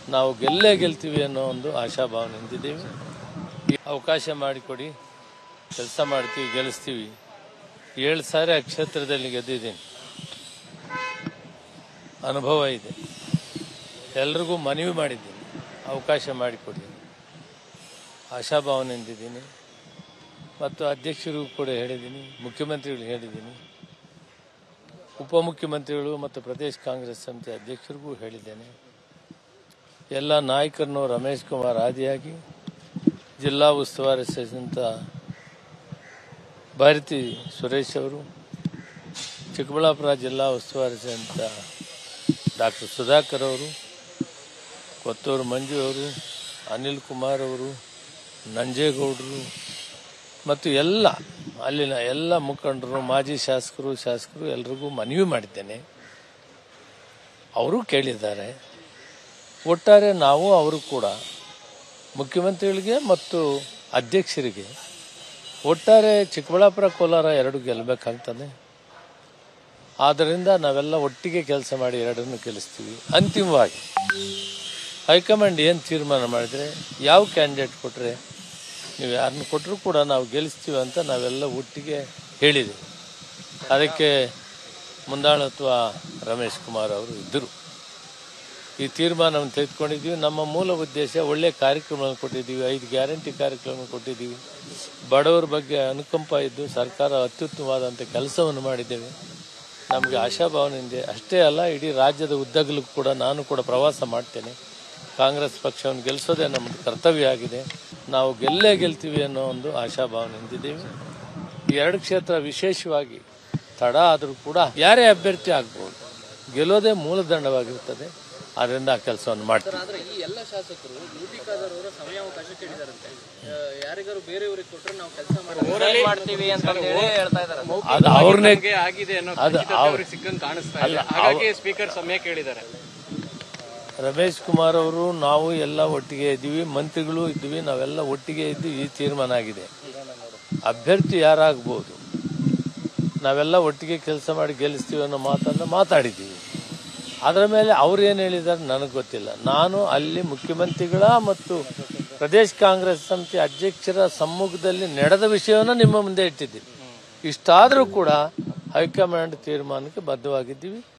ನಾವು ಗೆಲ್ಲೇ ಗೆಲ್ತೀವಿ ಅನ್ನೋ ಒಂದು ಆಶಾಭಾವನೆ ಹೊಂದಿದ್ದೀವಿ. ಅವಕಾಶ ಮಾಡಿಕೊಡಿ, ಕೆಲಸ ಮಾಡ್ತೀವಿ, ಗೆಲ್ಲಿಸ್ತೀವಿ. 7 ಸಾರಿ ಆ ಕ್ಷೇತ್ರದಲ್ಲಿ ಗೆದ್ದಿದ್ದೀನಿ, ಅನುಭವ ಇದೆ. ಎಲ್ರಿಗೂ ಮನವಿ ಮಾಡಿದ್ದೀನಿ, ಅವಕಾಶ ಮಾಡಿಕೊಡಿ, ಆಶಾಭಾವನೆ ಹೊಂದಿದ್ದೀನಿ. ಮತ್ತು ಅಧ್ಯಕ್ಷರಿಗೂ ಕೂಡ ಹೇಳಿದ್ದೀನಿ, ಮುಖ್ಯಮಂತ್ರಿಗಳು ಹೇಳಿದ್ದೀನಿ, ಉಪಮುಖ್ಯಮಂತ್ರಿಗಳು ಮತ್ತು ಪ್ರದೇಶ ಕಾಂಗ್ರೆಸ್ ಸಮಿತಿ ಅಧ್ಯಕ್ಷರಿಗೂ ಹೇಳಿದ್ದೇನೆ. ಎಲ್ಲ ನಾಯಕರನ್ನು ರಮೇಶ್ ಕುಮಾರ್ ಆದಿಯಾಗಿ ಜಿಲ್ಲಾ ಉಸ್ತುವಾರಿ ಸಚಿವ ಭಾರತಿ ಸುರೇಶ್ ಅವರು, ಚಿಕ್ಕಬಳ್ಳಾಪುರ ಜಿಲ್ಲಾ ಉಸ್ತುವಾರಿ ಸಚಿವ ಡಾಕ್ಟರ್ ಸುಧಾಕರ್ ಅವರು, ಕೊತ್ತೂರು ಮಂಜು ಅವರು, ಅನಿಲ್ ಕುಮಾರ್ ಅವರು, ನಂಜೇಗೌಡರು ಮತ್ತು ಅಲ್ಲಿನ ಎಲ್ಲ ಮುಖಂಡರು, ಮಾಜಿ ಶಾಸಕರು ಎಲ್ರಿಗೂ ಮನವಿ ಮಾಡಿದ್ದೇನೆ. ಅವರು ಕೇಳಿದ್ದಾರೆ. ಒಟ್ಟಾರೆ ನಾವು ಅವರು ಕೂಡ ಮುಖ್ಯಮಂತ್ರಿಗಳಿಗೆ ಮತ್ತು ಅಧ್ಯಕ್ಷರಿಗೆ ಒಟ್ಟಾರೆ ಚಿಕ್ಕಬಳ್ಳಾಪುರ ಕೋಲಾರ 2 ಗೆಲ್ಲಬೇಕಾಗ್ತದೆ. ಆದ್ದರಿಂದ ನಾವೆಲ್ಲ ಒಟ್ಟಿಗೆ ಕೆಲಸ ಮಾಡಿ 2 ಗೆಲ್ಲಿಸ್ತೀವಿ. ಅಂತಿಮವಾಗಿ ಹೈಕಮಾಂಡ್ ಏನು ತೀರ್ಮಾನ ಮಾಡಿದರೆ, ಯಾವ ಕ್ಯಾಂಡಿಡೇಟ್ ಕೊಟ್ಟರೆ, ನೀವು ಯಾರನ್ನು ಕೊಟ್ಟರು ಕೂಡ ನಾವು ಗೆಲ್ಲಿಸ್ತೀವಿ ಅಂತ ನಾವೆಲ್ಲ ಒಟ್ಟಿಗೆ ಹೇಳಿದೆ. ಅದಕ್ಕೆ ಮುಂದಾಳತ್ವ ರಮೇಶ್ ಕುಮಾರ್ ಅವರು ಇದ್ದರು. ಈ ತೀರ್ಮಾನವನ್ನು ತೆಗೆದುಕೊಂಡಿದ್ದೀವಿ. ನಮ್ಮ ಮೂಲ ಉದ್ದೇಶ ಒಳ್ಳೆಯ ಕಾರ್ಯಕ್ರಮಗಳನ್ನು ಕೊಟ್ಟಿದ್ದೀವಿ, 5 ಗ್ಯಾರಂಟಿ ಕಾರ್ಯಕ್ರಮ ಕೊಟ್ಟಿದ್ದೀವಿ. ಬಡವರ ಬಗ್ಗೆ ಅನುಕಂಪ ಇದ್ದು ಸರ್ಕಾರ ಅತ್ಯುತ್ತಮವಾದಂಥ ಕೆಲಸವನ್ನು ಮಾಡಿದ್ದೇವೆ. ನಮಗೆ ಆಶಾಭಾವನೆ ಇದೆ. ಅಷ್ಟೇ ಅಲ್ಲ, ಇಡೀ ರಾಜ್ಯದ ಉದ್ದಗಲೂ ಕೂಡ ನಾನು ಕೂಡ ಪ್ರವಾಸ ಮಾಡ್ತೇನೆ. ಕಾಂಗ್ರೆಸ್ ಪಕ್ಷವನ್ನು ಗೆಲ್ಲಿಸೋದೇ ನಮ್ಮದು ಕರ್ತವ್ಯ ಆಗಿದೆ. ನಾವು ಗೆಲ್ಲೇ ಗೆಲ್ತೀವಿ ಅನ್ನೋ ಒಂದು ಆಶಾಭಾವನೆ ಹೊಂದಿದ್ದೀವಿ. ಈ 2 ಕ್ಷೇತ್ರ ವಿಶೇಷವಾಗಿ ತಡ ಆದರೂ ಕೂಡ ಯಾರೇ ಅಭ್ಯರ್ಥಿ ಆಗ್ಬೋದು, ಗೆಲ್ಲೋದೇ ಮೂಲದಂಡವಾಗಿರ್ತದೆ. ಅದರಿಂದ ಆ ಕೆಲಸವನ್ನು ಮಾಡ್ತಾರೆ. ಆದರೆ ಈ ಎಲ್ಲ ಶಾಸಕರು ಯುಟಿಕಾದರವರ ಸಮಯಾವಕಾಶ ಕೇಳಿದಾರಂತೆ. ಯಾರಿಗಾರು ಬೇರೆಯವರಿಗೆ ಕೊಟ್ಟರೆ ನಾವು ಕೆಲಸ ಮಾಡ್ತೀವಿ ಅಂತ ಹೇಳ್ತಾ ಇದ್ದಾರೆ. ಅದು ಅವ್ರನ್ನೇ ಆಗಿದೆ ಅನ್ನೋ ಸಿಕ್ಕಂಗೆ ಕಾಣಿಸ್ತಾ ಇಲ್ಲ. ಹಾಗಾಗಿ ಸ್ಪೀಕರ್ ಸಮಯ ಕೇಳಿದ್ದಾರೆ. ರಮೇಶ್ ಕುಮಾರ್ ಅವರು, ನಾವು ಎಲ್ಲ ಒಟ್ಟಿಗೆ ಇದ್ದೀವಿ, ಮಂತ್ರಿಗಳು ಇದ್ದೀವಿ, ನಾವೆಲ್ಲ ಒಟ್ಟಿಗೆ ಇದ್ದು ಈ ತೀರ್ಮಾನ ಆಗಿದೆ. ಅಭ್ಯರ್ಥಿ ಯಾರಾಗ್ಬೋದು, ನಾವೆಲ್ಲ ಒಟ್ಟಿಗೆ ಕೆಲಸ ಮಾಡಿ ಗೆಲ್ಲಿಸ್ತೀವಿ ಅನ್ನೋ ಮಾತನ್ನು ಮಾತಾಡಿದ್ದೀವಿ. ಅದರ ಮೇಲೆ ಅವ್ರು ಏನು ಹೇಳಿದ್ದಾರೆ ನನಗೆ ಗೊತ್ತಿಲ್ಲ. ನಾನು ಅಲ್ಲಿ ಮುಖ್ಯಮಂತ್ರಿಗಳ ಮತ್ತು ಪ್ರದೇಶ ಕಾಂಗ್ರೆಸ್ ಸಮಿತಿ ಅಧ್ಯಕ್ಷರ ಸಮ್ಮುಖದಲ್ಲಿ ನಡೆದ ವಿಷಯವನ್ನು ನಿಮ್ಮ ಮುಂದೆ ಇಟ್ಟಿದ್ದೀನಿ. ಇಷ್ಟಾದರೂ ಕೂಡ ಹೈಕಮಾಂಡ್ ತೀರ್ಮಾನಕ್ಕೆ ಬದ್ಧವಾಗಿದ್ದೀವಿ.